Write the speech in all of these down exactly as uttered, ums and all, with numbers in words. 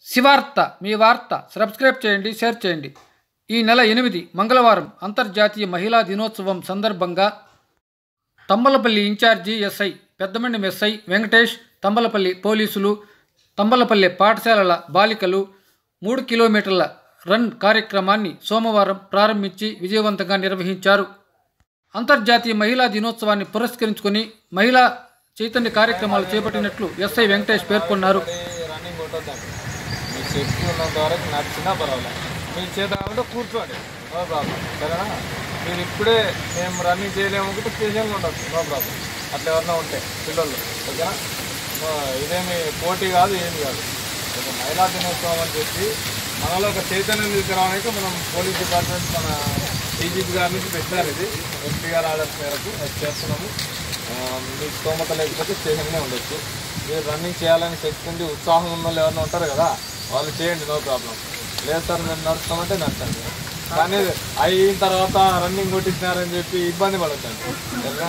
శివార్త మీ వార్త సబ్స్క్రైబ్ చేయండి, షేర్ చేయండి. ఈ నెల ఎనిమిది మంగళవారం అంతర్జాతీయ మహిళా దినోత్సవం సందర్భంగా తంబలపల్లి ఇన్ఛార్జి ఎస్ఐ పెద్దమండి ఎస్ఐ వెంకటేష్, తంబలపల్లి పోలీసులు, తంబలపల్లి పాఠశాలల బాలికలు మూడు కిలోమీటర్ల రన్ కార్యక్రమాన్ని సోమవారం ప్రారంభించి విజయవంతంగా నిర్వహించారు. అంతర్జాతీయ మహిళా దినోత్సవాన్ని పురస్కరించుకొని మహిళా చైతన్య కార్యక్రమాలు చేపట్టినట్లు ఎస్ఐ వెంకటేష్ పేర్కొన్నారు. సేఫ్టీ ఉన్నంత వరకు నడిచినా పర్వాలేదు, మీ చేత కాబట్టి కూర్చోండి, నో ప్రాబ్లం, సరేనా? మీరు ఇప్పుడే మేము రన్నింగ్ చేయలేము ఒకటి స్టేషన్లో ఉండొచ్చు, నో ప్రాబ్లం. అట్లా ఎవరన్నా ఉంటే పిల్లలు, ఓకేనా? ఇదేమి పోటీ కాదు, ఏమి కాదు. ఒక మహిళా దినోత్సవం అని చెప్పి మనలో ఒక చైతన్యం తీసుకురావడానికి మనం పోలీస్ డిపార్ట్మెంట్ మన డీజీపీ గారి నుంచి పెట్టారు. ఇది ఎంపీ గారు ఆర్డర్స్ మేరకు అది చేస్తున్నాము. మీకు స్తోమత లేకపోతే స్టేషన్లో ఉండొచ్చు. మీరు రన్నింగ్ చేయాలని శక్తి ఉంది, ఉత్సాహం ఉన్న వాళ్ళు ఎవరైనా ఉంటారు కదా, వాళ్ళు చేయండి, నో ప్రాబ్లం. లేదు సార్ మేము నడుస్తామంటే నడచండి. కానీ అయిన తర్వాత రన్నింగ్ కొట్టించినారని చెప్పి ఇబ్బంది పడొద్దండి, సరేనా?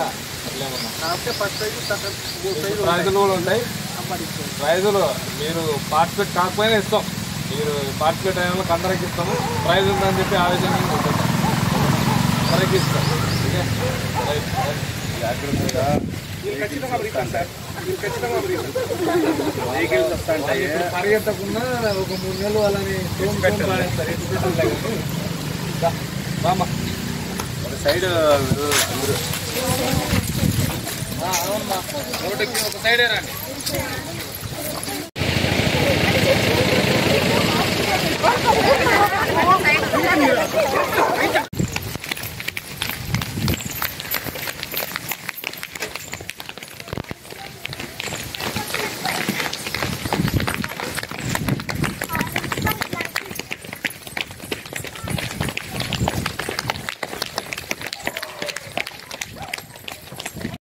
ప్రైజులు కూడా ఉంటాయి. ప్రైజులు మీరు పార్టిసిపేట్ కాకపోయినా ఇస్తాం, మీరు పార్టిసిపేట్ అయిన వాళ్ళకి అందరికి ఇస్తాము. ప్రైజ్ ఉందని చెప్పి ఆలోచన ఉంటుంది, అందరికి ఇస్తాం. Okay, right right. పరిగెత్తకుండా ఒక మూడు నెలలు వాళ్ళని రామా ఒక సైడ్ అవునమ్మా, రోడ్డుకి ఒక సైడే రండి.